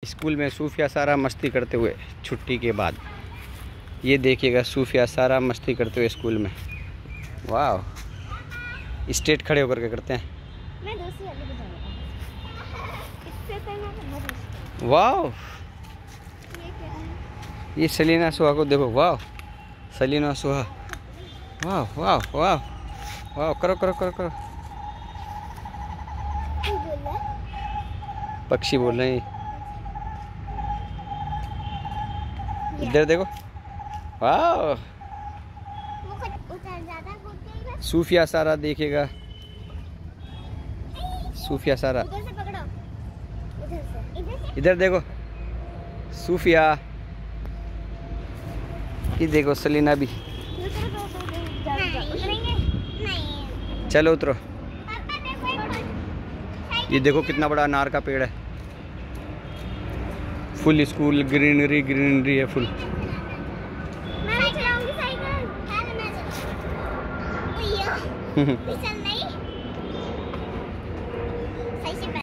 School में सूफिया सारा मस्ती करते हुए छुट्टी के बाद। ये देखिएगा सूफिया सारा मस्ती करते हुए स्कूल में। वाह, स्ट्रेट खड़े होकर के करते हैं। मैं दूसरी वाली पे जाऊंगा। इससे तो मैं बहुत मुश्किल। वाह, ये क्या है? ये सलीना सुहा को देखो। वाह, सलीना सुहा। वाह वाह वाह वाह, करो करो करो करो। क्या बोल रहा है? पक्षी बोल रहे हैं। इधर देखो। वाह, वो कुछ उतर जाता है कूद के इधर। सूफिया सारा देखिएगा। सूफिया सारा उधर से पकड़ो। इधर से। इधर देखो। सूफिया, ये देखो सलीना भी। उतरेंगे? नहीं। चलो उतरो। पापा देखो। ये देखो कितना बड़ा अनार का पेड़ है। फुल स्कूल ग्रीनरी ग्रीनरी है फुल। मैं चलाऊंगी साइकिल। मैं चलाऊंगी।